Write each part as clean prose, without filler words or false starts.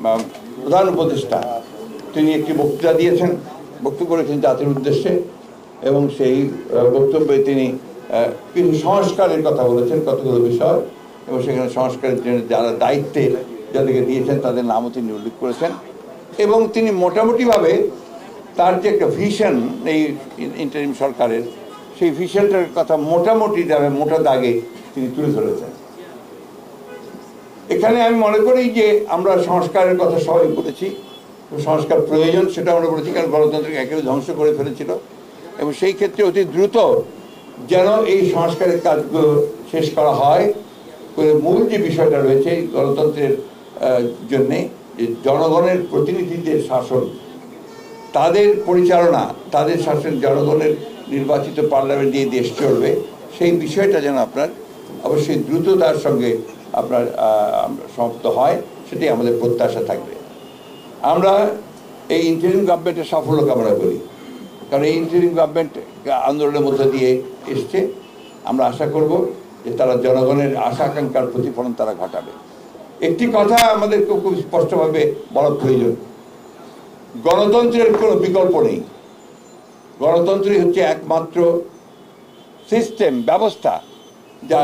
প্রধান উপদেষ্টা তিনি একটি বক্তৃতা দিয়েছেন, বক্তব্য করেছেন জাতির উদ্দেশ্যে, এবং সেই বক্তব্যে তিনি কিছু সংস্কারের কথা বলেছেন, কতগুলো বিষয়, এবং সেখানে সংস্কারের জন্য যারা দায়িত্বে যাদেরকে দিয়েছেন তাদের নামও তিনি উল্লেখ করেছেন। এবং তিনি মোটামুটিভাবে তার যে একটা ভিশন এই ইন্টারিম সরকারের, সেই ভিশনটার কথা মোটামুটি মোটা দাগে তিনি তুলে ধরেছেন। এখানে আমি মনে করি যে আমরা সংস্কারের কথা সবাই বলেছি, সংস্কার প্রয়োজন সেটা আমরা বলেছি, কারণ গণতন্ত্রকে একেবারে ধ্বংস করে ফেলেছিল, এবং সেই ক্ষেত্রে অতি দ্রুত যেন এই সংস্কারের কাজগুলো শেষ করা হয়। মূল যে বিষয়টা রয়েছে গণতন্ত্রের জন্যে, যে জনগণের প্রতিনিধিদের শাসন, তাদের পরিচালনা, তাদের শাসন, জনগণের নির্বাচিত পার্লামেন্ট দিয়ে দেশ চলবে, সেই বিষয়টা যেন আপনার অবশ্যই দ্রুততার সঙ্গে আপনার সমাপ্ত হয়, সেটাই আমাদের প্রত্যাশা থাকবে। আমরা এই ইন্টারিম গভর্নমেন্টের সাফল্য কামনা করি, কারণ এই ইন্টারিম গভর্নমেন্ট আন্দোলনের মধ্যে দিয়ে এসছে। আমরা আশা করব যে তারা জনগণের আশা আকাঙ্ক্ষার প্রতিফলন তারা ঘটাবে। একটি কথা আমাদেরকে খুব স্পষ্টভাবে বলা প্রয়োজন, গণতন্ত্রের কোনো বিকল্প নেই। গণতন্ত্রই হচ্ছে একমাত্র সিস্টেম, ব্যবস্থা যা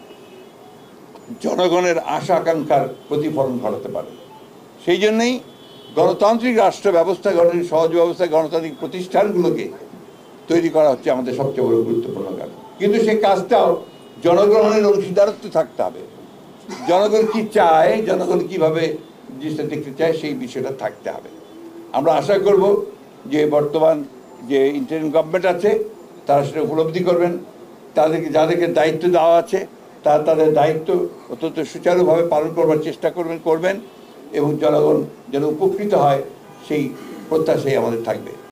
জনগণের আশা আকাঙ্ক্ষার প্রতিফলন ঘটাতে পারে। সেই জন্যই গণতান্ত্রিক রাষ্ট্র ব্যবস্থা, গণতান্ত্রিক সহজ ব্যবস্থা, গণতান্ত্রিক প্রতিষ্ঠানগুলোকে তৈরি করা হচ্ছে আমাদের সবচেয়ে বড় গুরুত্বপূর্ণ কাজ। কিন্তু সেই কাজটাও জনগণের অংশীদারত্ব থাকতে হবে। জনগণ কি চায়, জনগণ কিভাবে জিনিসটা দেখতে চায়, সেই বিষয়টা থাকতে হবে। আমরা আশা করব যে বর্তমান যে ইন্টারিম গভর্নমেন্ট আছে তারা সেটা উপলব্ধি করবেন, তাদেরকে যাদেরকে দায়িত্ব দেওয়া আছে তারা তাদের দায়িত্ব অত্যন্ত সুচারুভাবে পালন করবার চেষ্টা করবেন এবং জনগণ যেন উপকৃত হয় সেই প্রত্যাশাই আমাদের থাকবে।